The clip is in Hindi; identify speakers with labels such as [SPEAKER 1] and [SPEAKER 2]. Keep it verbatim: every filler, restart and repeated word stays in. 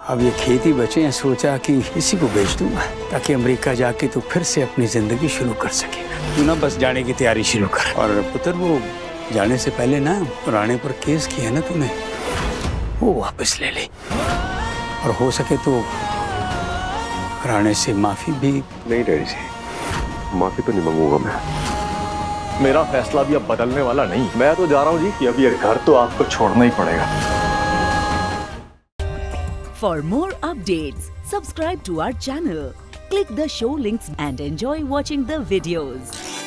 [SPEAKER 1] अब ये खेती बचे हैं, सोचा कि इसी को बेच दूंगा ताकि अमेरिका जाके तो फिर से अपनी जिंदगी शुरू कर सके। तू ना बस जाने की तैयारी शुरू कर। और पुत्र वो जाने से पहले ना राणे पर केस किया ना तूने, वो वापस ले ले। और हो सके तो राणे से माफी भी।
[SPEAKER 2] नहीं डैडी जी, माफी तो नहीं मांगूंगा मैं। मेरा फैसला भी अब बदलने वाला नहीं। मैं तो जा रहा हूँ जी कि अब ये घर तो आपको छोड़ना ही पड़ेगा।
[SPEAKER 3] For more updates, subscribe to our channel, click the show links and enjoy watching the videos.